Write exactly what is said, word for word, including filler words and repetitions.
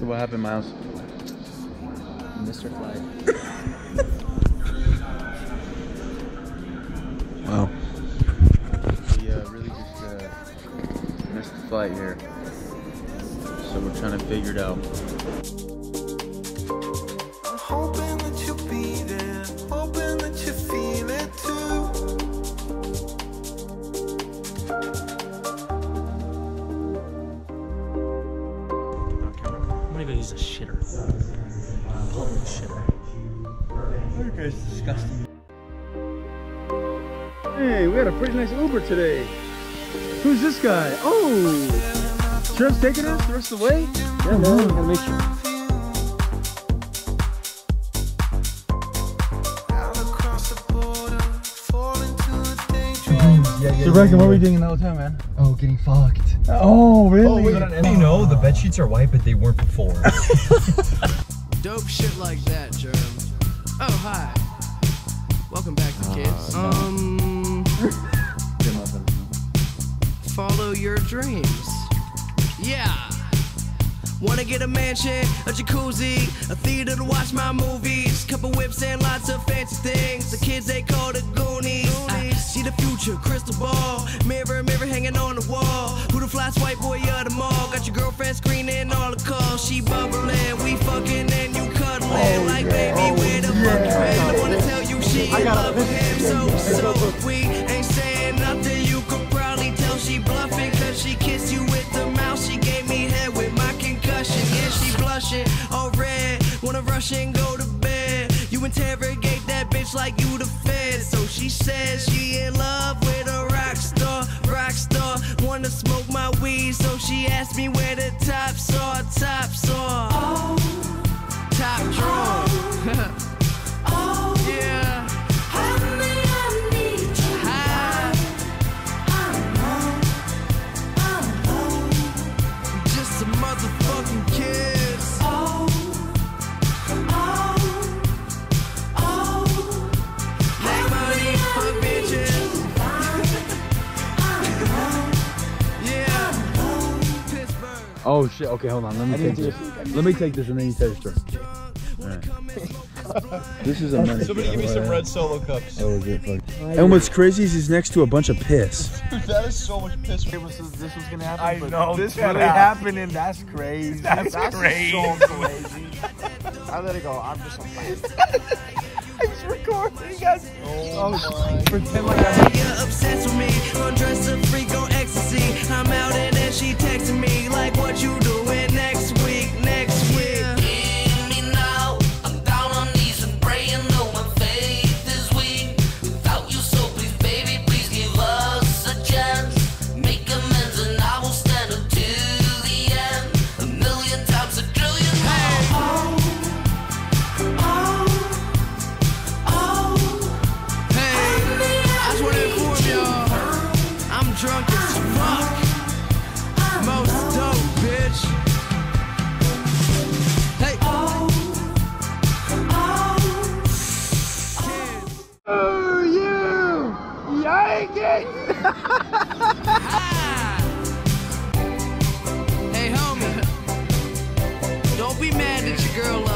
So what happened, Miles? Mister Flight. Wow. We uh, really just uh, missed the flight here. So we're trying to figure it out. I'm hoping that you'll be there, hoping that you feel it too. I'm gonna go use a shitter. Public shitter. You guys disgusting. Hey, we had a pretty nice Uber today. Who's this guy? Oh! Trev's taking us the rest of the way? Yeah, man, we gotta make sure. Yeah, yeah, so, Reckon, what were we doing in the hotel, man? Oh, getting fucked. Oh, really? Oh, you know, the bed sheets are white, but they weren't before. Dope shit like that, Germ. Oh, hi. Welcome back, uh, kids. No. Um, follow your dreams. Yeah. Wanna get a mansion, a jacuzzi, a theater to watch my movies, couple whips and lots of fancy things. The kids they call the Goonies. I see the future, crystal ball, mirror, mirror hanging on the wall. Who the flyest white boy of them all? Got your girlfriend screening all the calls. She bubbling, we fucking and you cuddling. Oh, like yeah. Baby, where the fuck you at? I wanna tell you she in love with him, so so we ain't saying nothing. You could probably tell she bluffing, cause she kissed you with the mouth. She gave me head with my concussion. Yeah, she blushing, all red. Wanna rush and go to bed. You interrogate that bitch like you the fed. So she says she in love with a rock star, rock star. Wanna smoke my weed, so she asked me where the tops are, tops are. Oh, top drawer. Oh, oh, yeah. Honey, I need you. Hi. I'm alone, I'm alone. Just a motherfucking kiss. Oh, oh, oh. Make money, fuck bitches. Yeah. Pittsburgh. Oh shit, okay, hold on. Let me take this. Let me take this and then you tell your story. Alright. This is a menace. Somebody give me some red Solo cups. Oh, is it fuck? And what's crazy is he's next to a bunch of piss. Dude, that is so much piss. This was, this was gonna happen. I but know. This really really happened, and that's crazy. That's, that's crazy. so crazy. I let it go. I'm just a fan. I just recording, you guys. Oh, my. Pretend like I'm. You're obsessed with me, undress a freak on ecstasy. I'm out and then she texting me like, what you doing next week, next week. Drunk as fuck. Most dope, bitch. Hey. Oh, oh. Oh, you! Yankee! Hey, homie. Don't be mad that your girl loves